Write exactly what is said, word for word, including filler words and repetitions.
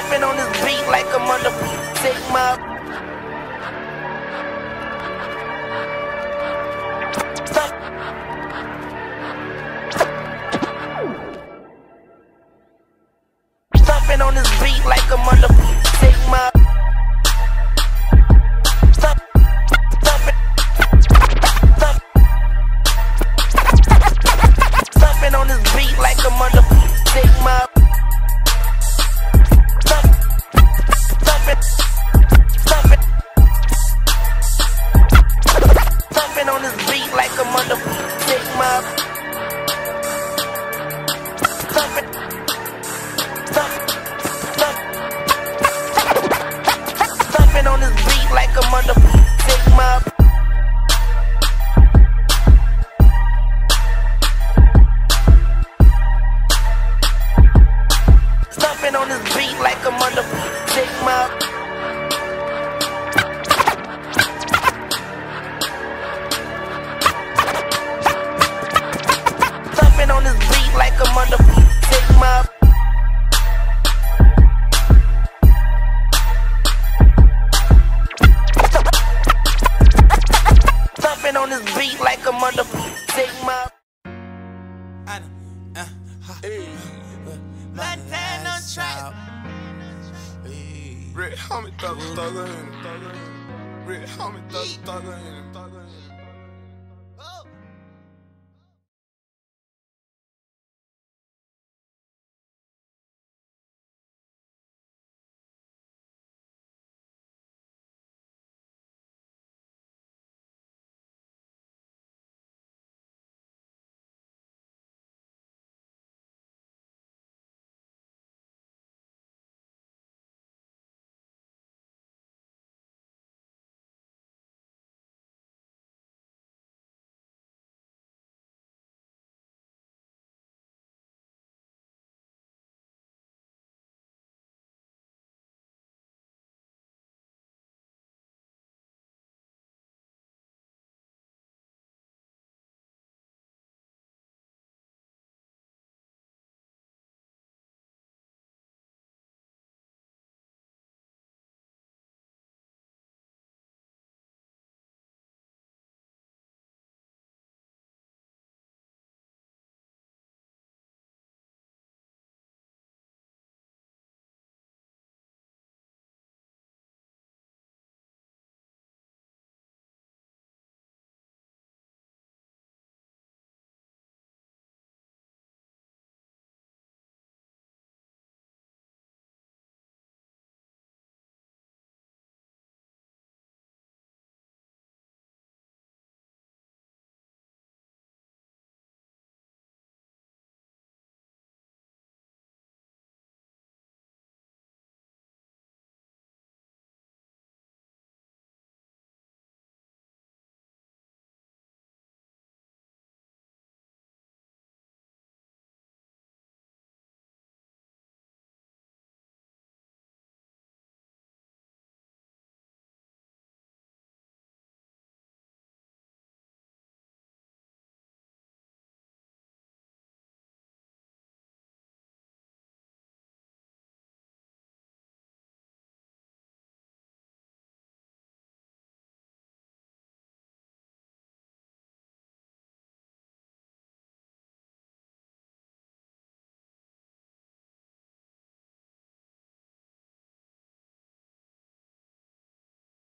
Thumping on this beat like a mother Sigma. Thumping on this beat like a mother Sigma. Thumping on this beat like a mother Sigma. Thumping on this beat like a mother Sigma. Thumping, thump, thump, thumping on this beat like a mother Sigma. Thumping on this beat like a mother Sigma. Thumping on this beat like a mother Sigma. Thumping on this beat like a mother Sigma. Montana trap. Red homie thugger thugger, red homie thugger thugger.